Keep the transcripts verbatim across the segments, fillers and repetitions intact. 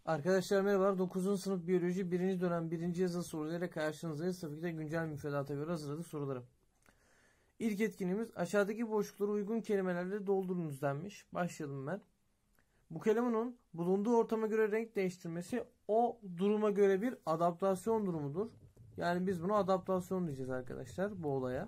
Arkadaşlar merhabalar. dokuzuncu sınıf biyoloji birinci dönem birinci yazılı sorularıyla karşınızdayız. Tabii ki de güncel müfredata göre hazırladık soruları. İlk etkinliğimiz aşağıdaki boşlukları uygun kelimelerle doldurunuz denmiş. Başlayalım ben. Bu kelimenin bulunduğu ortama göre renk değiştirmesi o duruma göre bir adaptasyon durumudur. Yani biz buna adaptasyon diyeceğiz arkadaşlar bu olaya.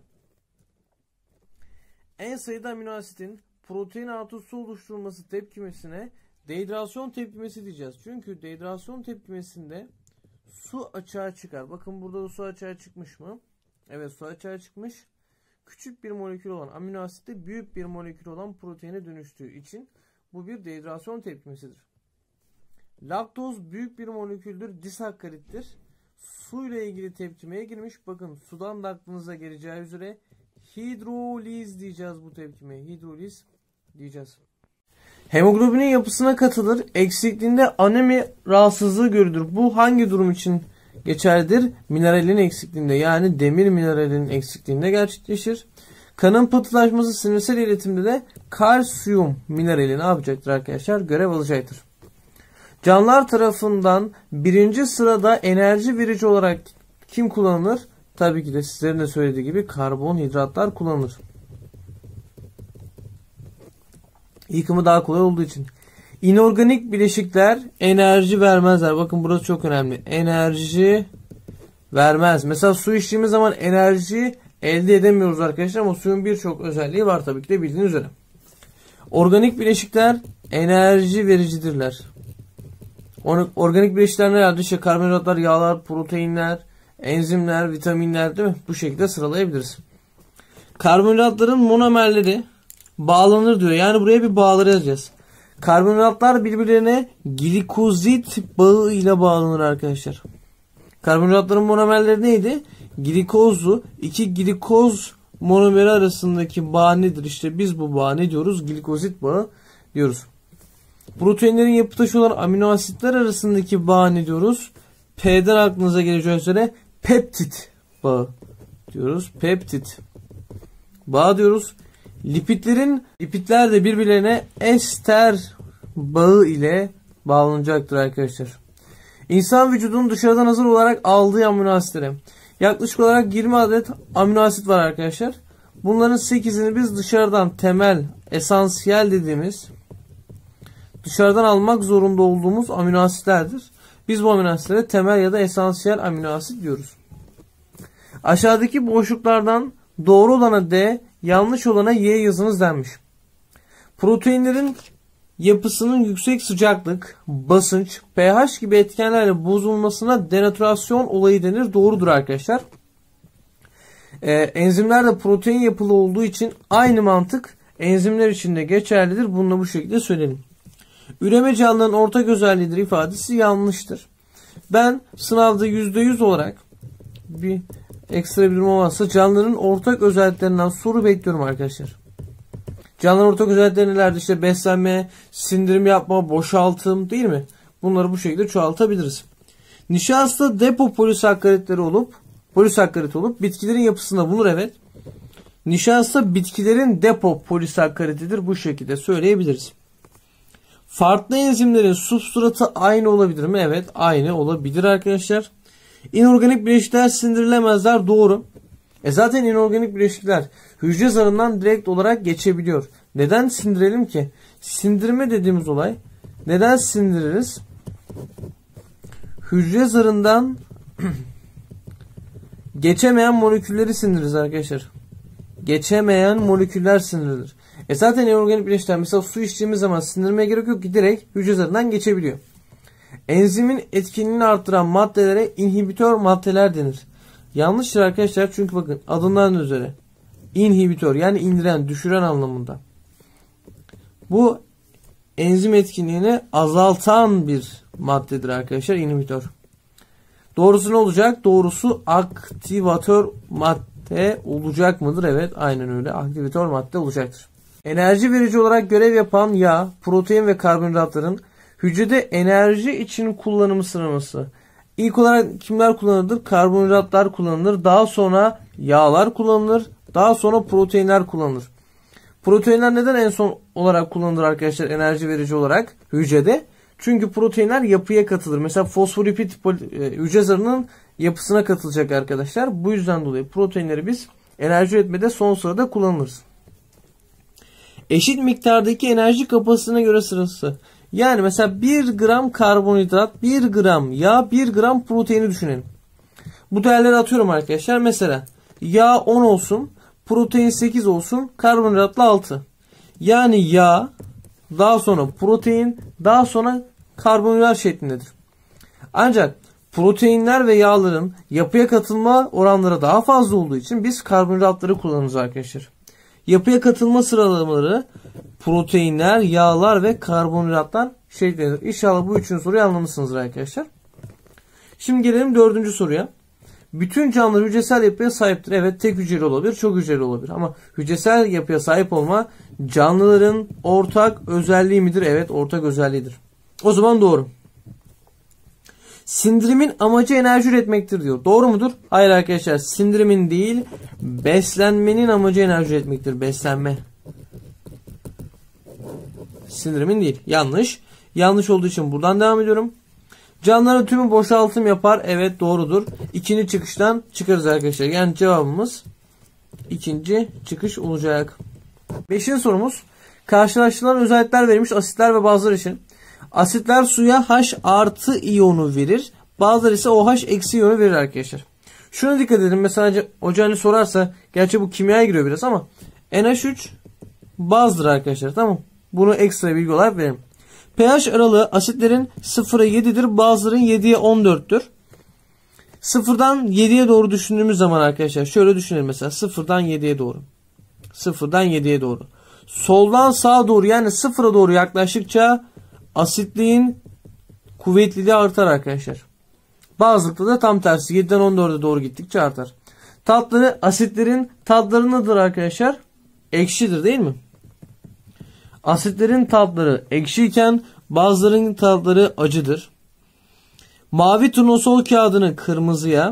En sayıda amino asitin protein artı su oluşturulması tepkimesine dehidrasyon tepkimesi diyeceğiz. Çünkü dehidrasyon tepkimesinde su açığa çıkar. Bakın burada da su açığa çıkmış mı? Evet, su açığa çıkmış. Küçük bir molekül olan amino asitte büyük bir molekül olan proteine dönüştüğü için bu bir dehidrasyon tepkimesidir. Laktoz büyük bir moleküldür, disakkarittir. Su ile ilgili tepkimeye girmiş. Bakın sudan da aklınıza geleceği üzere hidroliz diyeceğiz bu tepkimeye. Hidroliz diyeceğiz. Hemoglobinin yapısına katılır. Eksikliğinde anemi rahatsızlığı görülür. Bu hangi durum için geçerlidir? Mineralin eksikliğinde, yani demir mineralinin eksikliğinde gerçekleşir. Kanın pıhtılaşması sinirsel iletimde de kalsiyum minerali ne yapacaktır arkadaşlar? Görev alacaktır. Canlılar tarafından birinci sırada enerji verici olarak kim kullanılır? Tabii ki de sizlerin de söylediği gibi karbonhidratlar kullanılır. Yıkımı daha kolay olduğu için. İnorganik bileşikler enerji vermezler. Bakın burası çok önemli. Enerji vermez. Mesela su içtiğimiz zaman enerji elde edemiyoruz arkadaşlar ama suyun birçok özelliği var tabii ki de bildiğiniz üzere. Organik bileşikler enerji vericidirler. Organik bileşikler nelerdir? İşte karbonhidratlar, yağlar, proteinler, enzimler, vitaminler, değil mi? Bu şekilde sıralayabiliriz. Karbonhidratların monomerleri bağlanır diyor. Yani buraya bir bağları yazacağız. Karbonhidratlar birbirlerine glikozit bağı ile bağlanır arkadaşlar. Karbonhidratların monomerleri neydi? Glikozlu. İki glikoz monomeri arasındaki bağ nedir? İşte biz bu bağa ne diyoruz? Glikozit bağı diyoruz. Proteinlerin yapı taşı olan amino asitler arasındaki bağ ne diyoruz? P'den aklınıza geleceği üzere peptit bağı diyoruz. Peptit bağı diyoruz. Lipidlerin, lipidler de birbirlerine ester bağı ile bağlanacaktır arkadaşlar. İnsan vücudunun dışarıdan hazır olarak aldığı amino asitleri. Yaklaşık olarak yirmi adet amino asit var arkadaşlar. Bunların sekizini biz dışarıdan temel, esansiyel dediğimiz dışarıdan almak zorunda olduğumuz amino asitlerdir. Biz bu amino asitlere temel ya da esansiyel amino asit diyoruz. Aşağıdaki boşluklardan doğru olana D, yanlış olana Y yazınız denmiş. Proteinlerin yapısının yüksek sıcaklık, basınç, pH gibi etkenlerle bozulmasına denatürasyon olayı denir. Doğrudur arkadaşlar. Ee, enzimler de protein yapılı olduğu için aynı mantık enzimler için de geçerlidir. Bunu da bu şekilde söyleyelim. Üreme canlıların ortak özelliğidir ifadesi yanlıştır. Ben sınavda yüzde yüz olarak bir ekstra bir durum olmazsa canlıların ortak özelliklerinden soru bekliyorum arkadaşlar. Canlıların ortak özellikleri nelerdir? İşte beslenme, sindirim yapma, boşaltım, değil mi? Bunları bu şekilde çoğaltabiliriz. Nişasta depo polisakkaritleri olup polisakkarit olup bitkilerin yapısında bulunur, evet. Nişasta bitkilerin depo polisakkaritidir. Bu şekilde söyleyebiliriz. Farklı enzimlerin substratı aynı olabilir mi? Evet, aynı olabilir arkadaşlar. İnorganik bileşikler sindirilemezler. Doğru. E zaten inorganik bileşikler hücre zarından direkt olarak geçebiliyor. Neden sindirelim ki? Sindirme dediğimiz olay neden sindiririz? Hücre zarından geçemeyen molekülleri sindiririz arkadaşlar. Geçemeyen moleküller sindirilir. E zaten inorganik bileşikler mesela su içtiğimiz zaman sindirmeye gerek yok ki direkt hücre zarından geçebiliyor. Enzimin etkinliğini arttıran maddelere inhibitör maddeler denir. Yanlıştır arkadaşlar, çünkü bakın adından üzere inhibitör, yani indiren, düşüren anlamında. Bu enzim etkinliğini azaltan bir maddedir arkadaşlar, inhibitör. Doğrusu ne olacak? Doğrusu aktivatör madde olacak mıdır? Evet, aynen öyle. Aktivatör madde olacaktır. Enerji verici olarak görev yapan yağ, protein ve karbonhidratların hücrede enerji için kullanımı sıralaması. İlk olarak kimler kullanılır? Karbonhidratlar kullanılır. Daha sonra yağlar kullanılır. Daha sonra proteinler kullanılır. Proteinler neden en son olarak kullanılır arkadaşlar enerji verici olarak hücrede? Çünkü proteinler yapıya katılır. Mesela fosfolipid hücre zarının yapısına katılacak arkadaşlar. Bu yüzden dolayı proteinleri biz enerji üretmede son sırada kullanırız. Eşit miktardaki enerji kapasitesine göre sırası. Yani mesela bir gram karbonhidrat, bir gram yağ, bir gram proteini düşünelim. Bu değerleri atıyorum arkadaşlar. Mesela yağ on olsun, protein sekiz olsun, karbonhidratla altı. Yani yağ, daha sonra protein, daha sonra karbonhidrat şeklindedir. Ancak proteinler ve yağların yapıya katılma oranları daha fazla olduğu için biz karbonhidratları kullanırız arkadaşlar. Yapıya katılma sıralamaları proteinler, yağlar ve karbonhidratlar şeklindedir. İnşallah bu üçüncü soruyu anlamışsınızdır arkadaşlar. Şimdi gelelim dördüncü soruya. Bütün canlılar hücresel yapıya sahiptir. Evet, tek hücreli olabilir, çok hücreli olabilir. Ama hücresel yapıya sahip olma canlıların ortak özelliği midir? Evet, ortak özelliğidir. O zaman doğru. Sindirimin amacı enerji üretmektir diyor. Doğru mudur? Hayır arkadaşlar. Sindirimin değil, beslenmenin amacı enerji üretmektir. Beslenme. Sindirimin değil. Yanlış. Yanlış olduğu için buradan devam ediyorum. Canlıların tümü boşaltım yapar. Evet, doğrudur. İkinci çıkıştan çıkarız arkadaşlar. Yani cevabımız ikinci çıkış olacak. Beşinci sorumuz. Karşılaştırılan özellikler verilmiş asitler ve bazıları için. Asitler suya H artı iyonu verir. Bazıları ise OH eksi iyonu verir arkadaşlar. Şuna dikkat edin. Mesela hoca hani sorarsa, gerçi bu kimyaya giriyor biraz ama N H üç bazdır arkadaşlar. Tamam. Bunu ekstra bilgi olarak verelim. pH aralığı asitlerin sıfıra yedidir. Bazıların yediye on dörttür. sıfırdan yediye doğru düşündüğümüz zaman arkadaşlar şöyle düşünelim mesela. sıfırdan yediye doğru. sıfırdan yediye doğru. Soldan sağa doğru, yani sıfıra doğru yaklaştıkça asitliğin kuvvetliliği artar arkadaşlar. Bazılıkta da tam tersi. yediden on dörde doğru gittikçe artar. Tatları, asitlerin tatları nedir arkadaşlar? Ekşidir değil mi? Asitlerin tatları ekşiyken bazılarının tatları acıdır. Mavi turnusol kağıdını kırmızıya,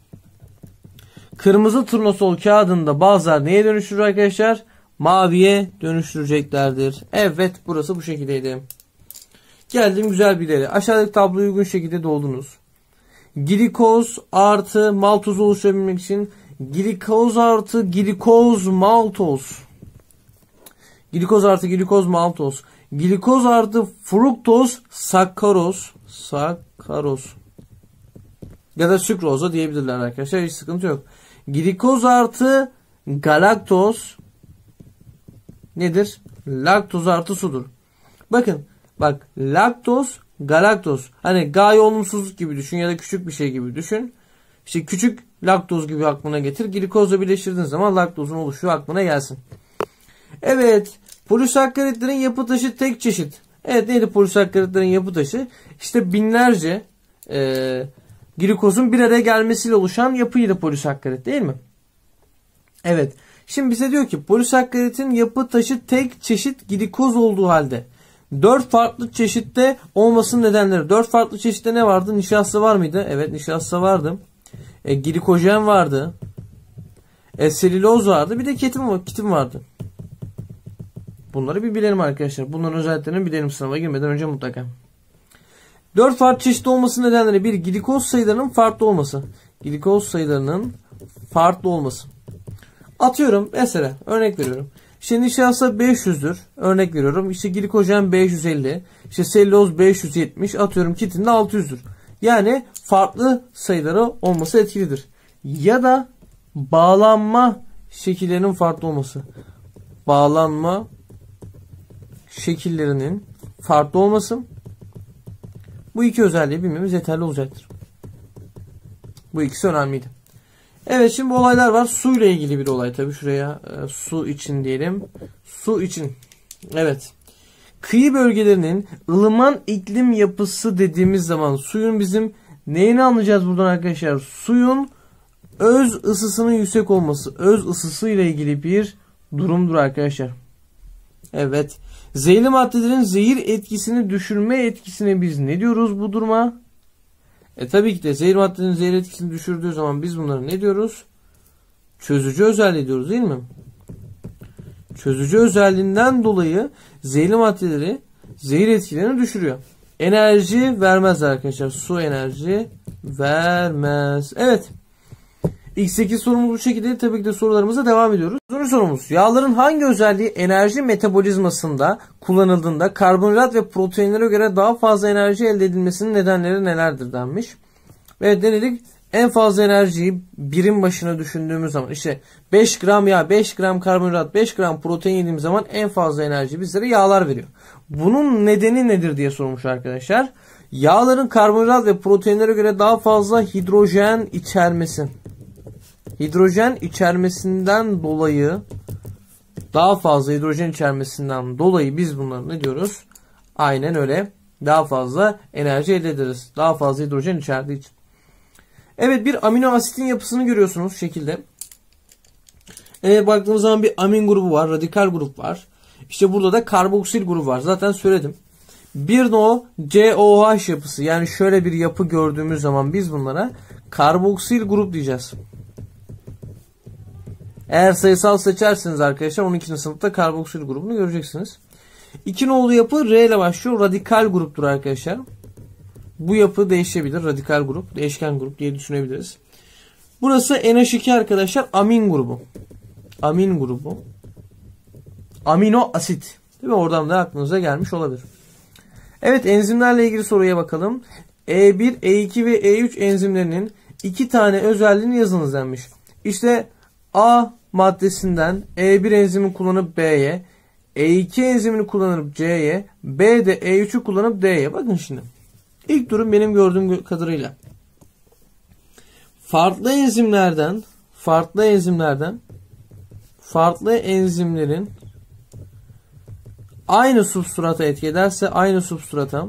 kırmızı turnusol kağıdında bazılar neye dönüştürür arkadaşlar? Maviye dönüştüreceklerdir. Evet, burası bu şekildeydi. Geldim güzel bir yere. Aşağıdaki tabloyu uygun şekilde doldunuz. Glikoz artı maltoz oluşturabilmek için glikoz artı glikoz maltoz. Glikoz artı glikoz maltoz. Glikoz artı fruktoz sakkaroz. Sakkaroz. Ya da sükroza diyebilirler arkadaşlar. Hiç sıkıntı yok. Glikoz artı galaktoz nedir? Laktoz artı sudur. Bakın. Bak, laktoz, galaktoz. Hani gayet olumsuzluk gibi düşün ya da küçük bir şey gibi düşün. İşte küçük laktoz gibi aklına getir. Glikozla birleştirdiğin zaman laktozun oluşuyor aklına gelsin. Evet. Polisakkaritlerin yapı taşı tek çeşit. Evet, neydi polisakkaritlerin yapı taşı? İşte binlerce e, glikozun bir araya gelmesiyle oluşan yapıydı polisakkarit değil mi? Evet. Şimdi bize diyor ki polisakkaritin yapı taşı tek çeşit glikoz olduğu halde dört farklı çeşitte olmasının nedenleri. Dört farklı çeşitte ne vardı? Nişasta var mıydı? Evet, nişasta vardı. E, glikojen vardı. E, selüloz vardı. Bir de ketin, kitin vardı. Bunları bir bilelim arkadaşlar. Bunların özelliklerini bilelim sınava girmeden önce mutlaka. Dört farklı çeşit olmasının nedenleri. Bir, glikoz sayılarının farklı olması. Glikoz sayılarının farklı olması. Atıyorum mesela, örnek veriyorum. İşte nişasta beş yüzdür. Örnek veriyorum. İşte glikojen beş yüz elli. İşte selüloz beş yüz yetmiş. Atıyorum kitin de altı yüzdür. Yani farklı sayıları olması etkilidir. Ya da bağlanma şekillerinin farklı olması. Bağlanma şekillerinin farklı olması. Bu iki özelliği bilmemiz yeterli olacaktır. Bu ikisi önemliydi. Evet, şimdi bu olaylar var. Su ile ilgili bir olay tabii. Şuraya e, su için diyelim. Su için. Evet. Kıyı bölgelerinin ılıman iklim yapısı dediğimiz zaman suyun bizim neyini anlayacağız buradan arkadaşlar? Suyun öz ısısının yüksek olması. Öz ısısı ile ilgili bir durumdur arkadaşlar. Evet. Zehirli maddelerin zehir etkisini düşürme etkisine biz ne diyoruz bu duruma? E tabii ki de zehir maddelerin zehir etkisini düşürdüğü zaman biz bunları ne diyoruz? Çözücü özelliği diyoruz değil mi? Çözücü özelliğinden dolayı zehirli maddeleri zehir etkilerini düşürüyor. enerji vermez arkadaşlar. Su enerji vermez. Evet. İlk sekiz sorumuz bu şekilde. Tabii ki de sorularımıza devam ediyoruz. Soru sorumuz. Yağların hangi özelliği enerji metabolizmasında kullanıldığında karbonhidrat ve proteinlere göre daha fazla enerji elde edilmesinin nedenleri nelerdir denmiş. Ve denedik. En fazla enerjiyi birim başına düşündüğümüz zaman işte beş gram yağ, beş gram karbonhidrat, beş gram protein yediğimiz zaman en fazla enerji bizlere yağlar veriyor. Bunun nedeni nedir diye sormuş arkadaşlar. Yağların karbonhidrat ve proteinlere göre daha fazla hidrojen içermesi. Hidrojen içermesinden dolayı daha fazla hidrojen içermesinden dolayı biz bunları ne diyoruz? Aynen öyle. Daha fazla enerji elde ederiz. Daha fazla hidrojen içerdiği için. Evet, bir amino asitin yapısını görüyorsunuz şekilde. Evet, baktığımız zaman bir amin grubu var. Radikal grup var. İşte burada da karboksil grubu var. Zaten söyledim. Bir no C O H yapısı. Yani şöyle bir yapı gördüğümüz zaman biz bunlara karboksil grup diyeceğiz. Eğer sayısal seçerseniz arkadaşlar on ikinci sınıfta karboksil grubunu göreceksiniz. iki nolu yapı R ile başlıyor. Radikal gruptur arkadaşlar. Bu yapı değişebilir. Radikal grup, değişken grup diye düşünebiliriz. Burası N H iki arkadaşlar. Amin grubu. Amin grubu. Amino asit. Değil mi? Oradan da aklınıza gelmiş olabilir. Evet, enzimlerle ilgili soruya bakalım. E bir, E iki ve E üç enzimlerinin iki tane özelliğini yazınız denmiş. İşte A maddesinden E bir enzimi kullanıp B'ye, E iki enzimini kullanıp C'ye, B de E üç'ü kullanıp D'ye. Bakın şimdi. İlk durum benim gördüğüm kadarıyla. Farklı enzimlerden, farklı enzimlerden, farklı enzimlerin aynı substrata etki ederse aynı substrata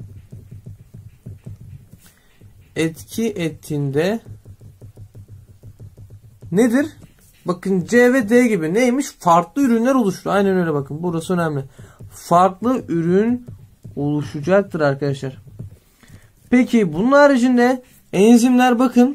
etki ettiğinde nedir? Bakın C ve D gibi neymiş? Farklı ürünler oluşur. Aynen öyle, bakın. Burası önemli. Farklı ürün oluşacaktır arkadaşlar. Peki bunun haricinde enzimler bakın.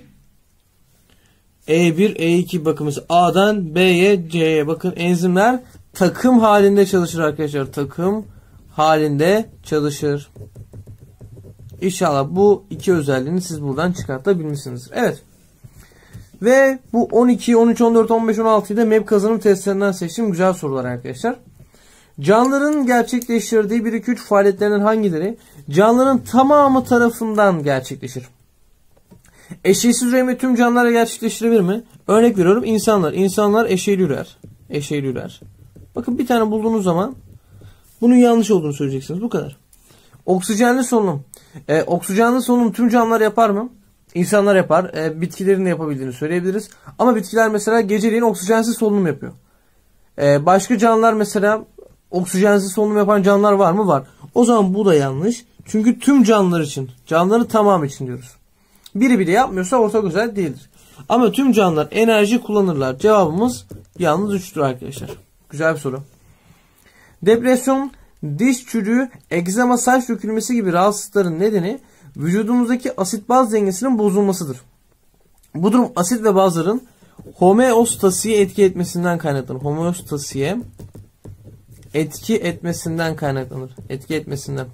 E bir, E iki bakın mesela A'dan B'ye, C'ye bakın. Enzimler takım halinde çalışır arkadaşlar. Takım halinde çalışır. İnşallah bu iki özelliğini siz buradan çıkartabilmişsinizdir. Evet. Ve bu on iki, on üç, on dört, on beş, on altı'yı da M E P kazanım testlerinden seçtiğim güzel sorular arkadaşlar. Canlıların gerçekleştirdiği bir iki üç faaliyetlerinden hangileri canlıların tamamı tarafından gerçekleşir? Eşeğsiz üreme tüm canlılara gerçekleştirebilir mi? Örnek veriyorum, insanlar. İnsanlar eşeğli ürer. Eşeğli ürer. Bakın bir tane bulduğunuz zaman bunun yanlış olduğunu söyleyeceksiniz. Bu kadar. Oksijenli solunum. Ee, oksijenli solunum tüm canlılar yapar mı? İnsanlar yapar. Ee, bitkilerin de yapabildiğini söyleyebiliriz. Ama bitkiler mesela geceleyin oksijensiz solunum yapıyor. Ee, başka canlılar mesela oksijensiz solunum yapan canlılar var mı? Var. O zaman bu da yanlış. Çünkü tüm canlılar için, canlıların tamamı için diyoruz. Biri bile yapmıyorsa ortak özellik değildir. Ama tüm canlılar enerji kullanırlar. Cevabımız yalnız üç'tür arkadaşlar. Güzel bir soru. Depresyon, diş çürüğü, egzama, saç dökülmesi gibi rahatsızlıkların nedeni vücudumuzdaki asit baz dengesinin bozulmasıdır. Bu durum asit ve bazların homeostasiye etki etmesinden kaynaklanır. Homeostasiye etki etmesinden kaynaklanır. Etki etmesinden.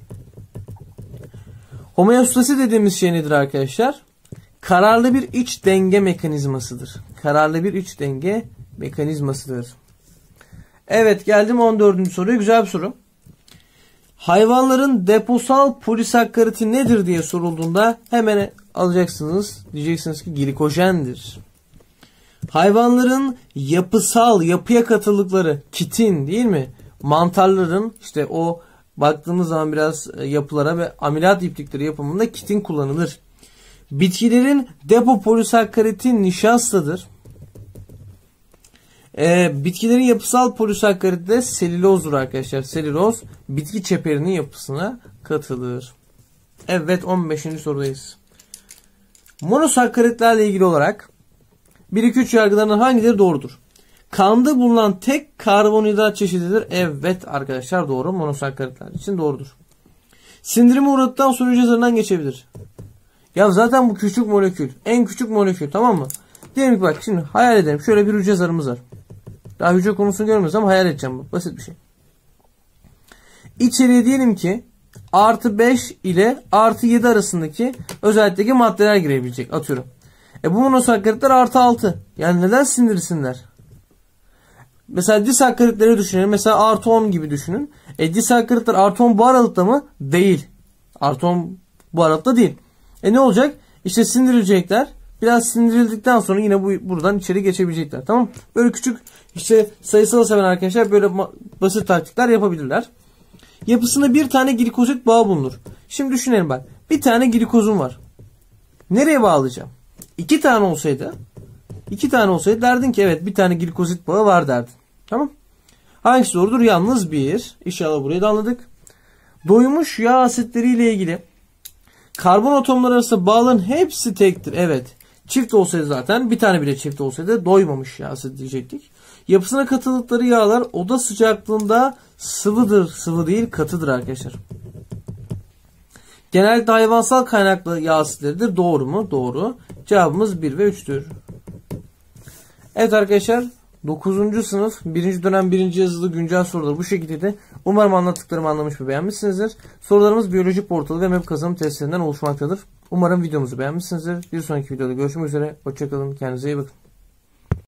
Homeostasi dediğimiz şey nedir arkadaşlar? Kararlı bir iç denge mekanizmasıdır. Kararlı bir iç denge mekanizmasıdır. Evet, geldim on dördüncü soruya. Güzel bir soru. Hayvanların deposal polisakkariti nedir diye sorulduğunda hemen alacaksınız. Diyeceksiniz ki glikojendir. Hayvanların yapısal, yapıya katıldıkları kitin değil mi? Mantarların işte o baktığımız zaman biraz yapılara ve amilat iplikleri yapımında kitin kullanılır. Bitkilerin depo polisakkariti nişastadır. Ee, bitkilerin yapısal polisakkariti de selülozdur arkadaşlar. Selüloz bitki çeperinin yapısına katılır. Evet, on beşinci sorudayız. Monosakkaritlerle ilgili olarak bir iki üç yargılarından hangileri doğrudur? Kanda bulunan tek karbonhidrat çeşididir. Evet arkadaşlar, doğru. Monosakkaritler için doğrudur. Sindirime uğradıktan sonra hücre zarından geçebilir. Ya zaten bu küçük molekül. En küçük molekül, tamam mı? Diyelim ki bak şimdi hayal edelim. Şöyle bir hücre zarımız var. Daha hücre konusunu görmüyoruz ama hayal edeceğim. Bu basit bir şey. İçeriye diyelim ki artı beş ile artı yedi arasındaki özellikteki maddeler girebilecek. Atıyorum. E bu monosakkaritler artı altı. Yani neden sindirsinler? Mesela disakkaritleri düşünelim. Mesela artı on gibi düşünün. E disakkaritler artı on bu aralıkta mı? Değil. Artı on bu aralıkta değil. E ne olacak? İşte sindirilecekler. Biraz sindirildikten sonra yine bu buradan içeri geçebilecekler. Tamam? Böyle küçük işte sayısal seven arkadaşlar böyle basit taktikler yapabilirler. Yapısında bir tane glikozit bağı bulunur. Şimdi düşünelim bak. Bir tane glikozum var. Nereye bağlayacağım? İki tane olsaydı iki tane olsaydı derdin ki evet bir tane glikozit bağı var derdin. Tamam? Hangisi doğrudur? Yalnız bir. İnşallah burayı da anladık. Doymuş yağ asitleriyle ilgili karbon atomları arasında bağların hepsi tektir. Evet. Çift olsaydı zaten bir tane bile çift olsaydı doymamış yağ asit diyecektik. Yapısına katıldıkları yağlar oda sıcaklığında sıvıdır. Sıvı değil katıdır arkadaşlar. Genellikle hayvansal kaynaklı yağ asitleridir. Doğru mu? Doğru. Cevabımız bir ve üçtür. Evet arkadaşlar. dokuzuncu sınıf birinci dönem birinci yazılı güncel soruları bu şekildeydi. Umarım anlattıklarımı anlamış ve beğenmişsinizdir. Sorularımız biyoloji portalı ve map kazanım testlerinden oluşmaktadır. Umarım videomuzu beğenmişsinizdir. Bir sonraki videoda görüşmek üzere. Hoşçakalın. Kendinize iyi bakın.